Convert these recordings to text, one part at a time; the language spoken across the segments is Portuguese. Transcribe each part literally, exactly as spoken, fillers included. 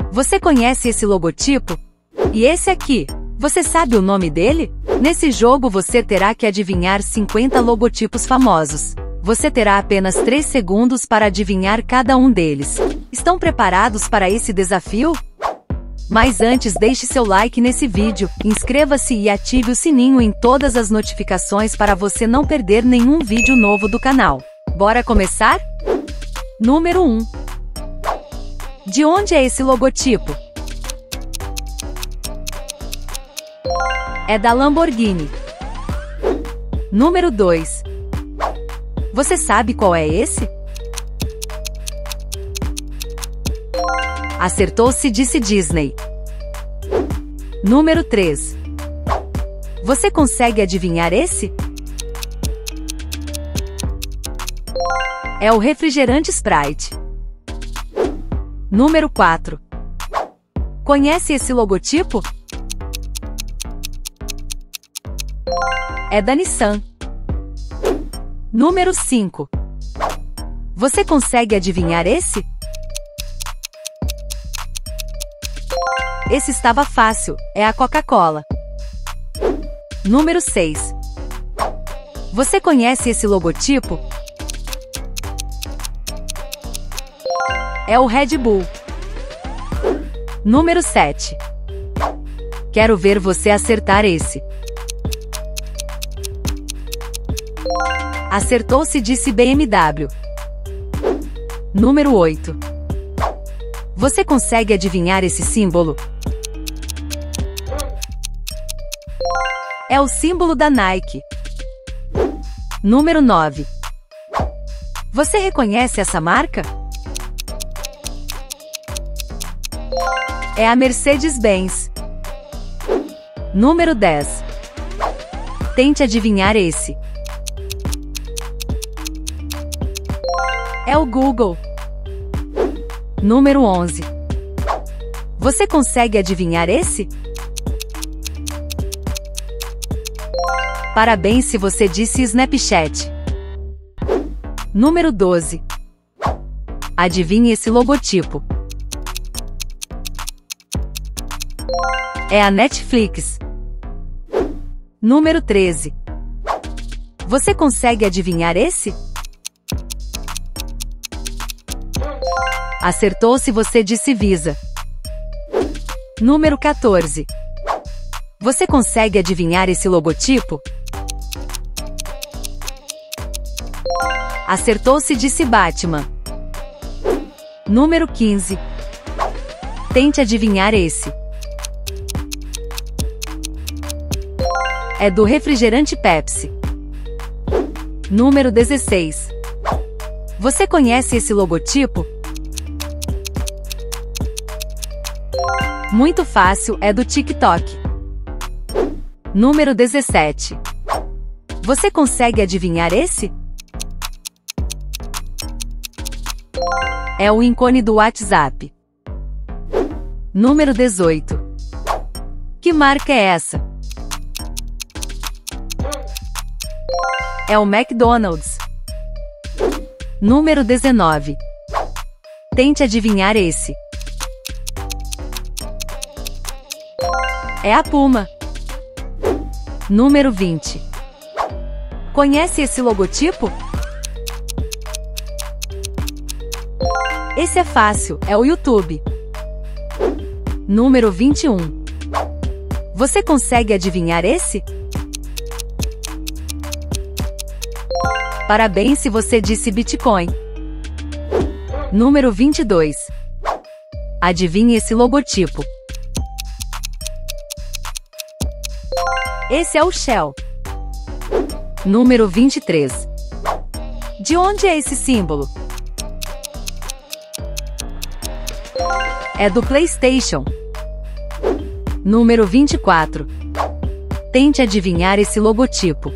Você conhece esse logotipo? E esse aqui? Você sabe o nome dele? Nesse jogo você terá que adivinhar cinquenta logotipos famosos. Você terá apenas três segundos para adivinhar cada um deles. Estão preparados para esse desafio? Mas antes, deixe seu like nesse vídeo, inscreva-se e ative o sininho em todas as notificações para você não perder nenhum vídeo novo do canal. Bora começar? Número um. De onde é esse logotipo? É da Lamborghini. Número dois. Você sabe qual é esse? Acertou-se, disse Disney. Número três. Você consegue adivinhar esse? É o refrigerante Sprite. Número quatro. Conhece esse logotipo? É da Nissan. Número cinco. Você consegue adivinhar esse? Esse estava fácil, é a Coca-Cola. Número seis. Você conhece esse logotipo? É o Red Bull. Número sete. Quero ver você acertar esse. Acertou-se, disse B M W. Número oito. Você consegue adivinhar esse símbolo? É o símbolo da Nike. Número nove. Você reconhece essa marca? É a Mercedes-Benz. Número dez. Tente adivinhar esse. É o Google. Número onze. Você consegue adivinhar esse? Parabéns se você disse Snapchat. Número doze. Adivinhe esse logotipo. É a Netflix. Número treze. Você consegue adivinhar esse? Acertou se você disse Visa. Número quatorze. Você consegue adivinhar esse logotipo? Acertou se disse Batman. Número quinze. Tente adivinhar esse. É do refrigerante Pepsi. Número dezesseis. Você conhece esse logotipo? Muito fácil, é do TikTok. Número dezessete. Você consegue adivinhar esse? É o ícone do WhatsApp. Número dezoito. Que marca é essa? É o McDonald's. Número dezenove. Tente adivinhar esse. É a Puma. Número vinte. Conhece esse logotipo? Esse é fácil, é o YouTube. Número vinte e um. Você consegue adivinhar esse? Parabéns se você disse Bitcoin. Número vinte e dois. Adivinhe esse logotipo. Esse é o Shell. Número vinte e três. De onde é esse símbolo? É do PlayStation. Número vinte e quatro. Tente adivinhar esse logotipo.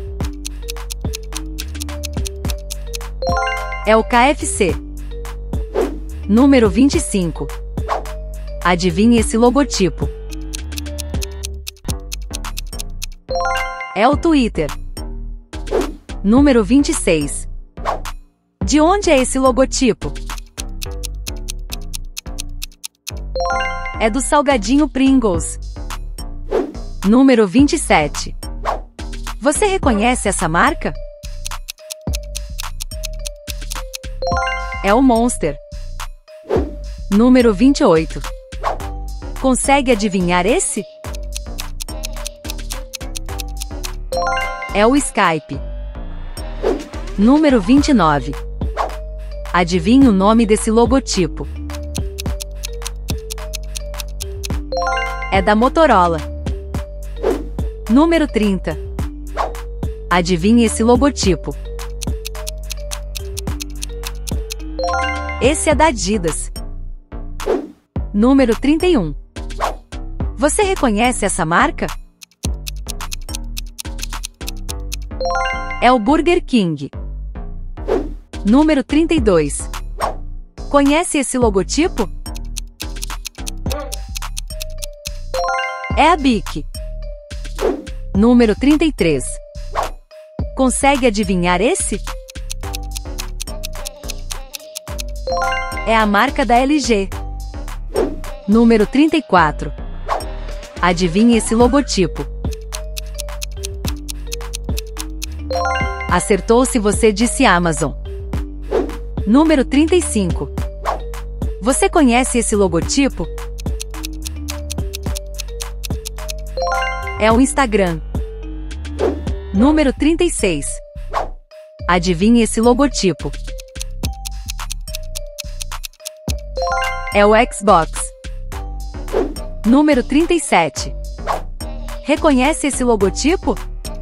É o K F C. Número vinte e cinco. Adivinhe esse logotipo. É o Twitter. Número vinte e seis. De onde é esse logotipo? É do salgadinho Pringles. Número vinte e sete. Você reconhece essa marca? É o Monster. Número vinte e oito. Consegue adivinhar esse? É o Skype. Número vinte e nove. Adivinhe o nome desse logotipo. É da Motorola. Número trinta. Adivinhe esse logotipo. Esse é da Adidas. Número trinta e um. Você reconhece essa marca? É o Burger King. Número trinta e dois. Conhece esse logotipo? É a Bic. Número trinta e três. Consegue adivinhar esse? É a marca da L G. Número trinta e quatro. Adivinhe esse logotipo. Acertou se você disse Amazon. Número trinta e cinco. Você conhece esse logotipo? É o Instagram. Número trinta e seis. Adivinhe esse logotipo. É o Xbox. Número trinta e sete. Reconhece esse logotipo?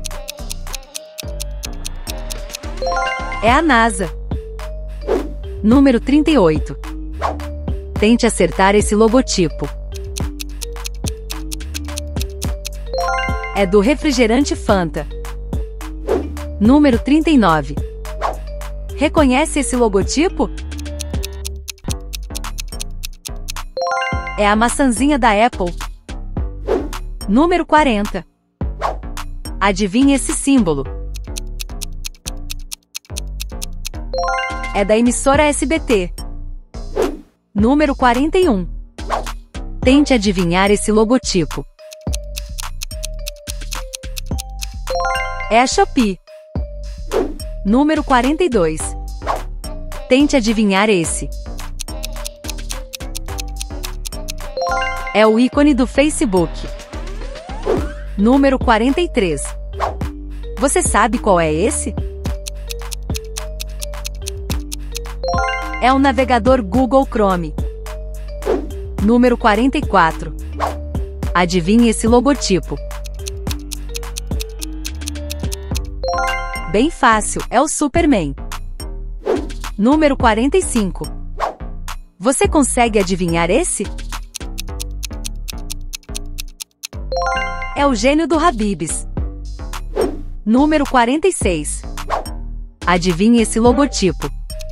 É a NASA. Número trinta e oito. Tente acertar esse logotipo. É do refrigerante Fanta. Número trinta e nove. Reconhece esse logotipo? É a maçãzinha da Apple. Número quarenta. Adivinhe esse símbolo. É da emissora S B T. Número quarenta e um. Tente adivinhar esse logotipo. É a Shopee. Número quarenta e dois. Tente adivinhar esse. É o ícone do Facebook. Número quarenta e três. Você sabe qual é esse? É o navegador Google Chrome. Número quarenta e quatro. Adivinhe esse logotipo. Bem fácil, é o Superman. Número quarenta e cinco. Você consegue adivinhar esse? É o gênio do Habib's. Número quarenta e seis. Adivinhe esse logotipo.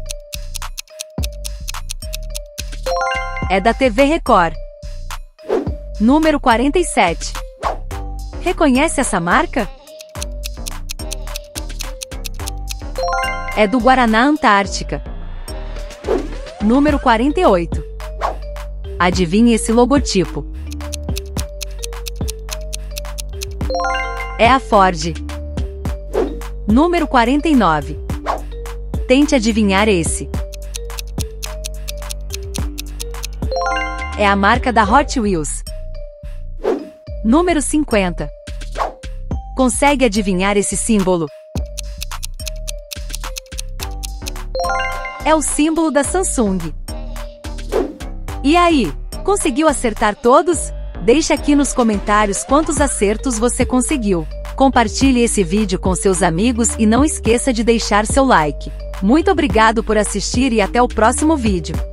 É da T V Record. Número quarenta e sete. Reconhece essa marca? É do Guaraná Antártica. Número quarenta e oito. Adivinhe esse logotipo. É a Ford. Número quarenta e nove. Tente adivinhar esse. É a marca da Hot Wheels. Número cinquenta. Consegue adivinhar esse símbolo? É o símbolo da Samsung. E aí, conseguiu acertar todos? Deixe aqui nos comentários quantos acertos você conseguiu. Compartilhe esse vídeo com seus amigos e não esqueça de deixar seu like. Muito obrigado por assistir e até o próximo vídeo.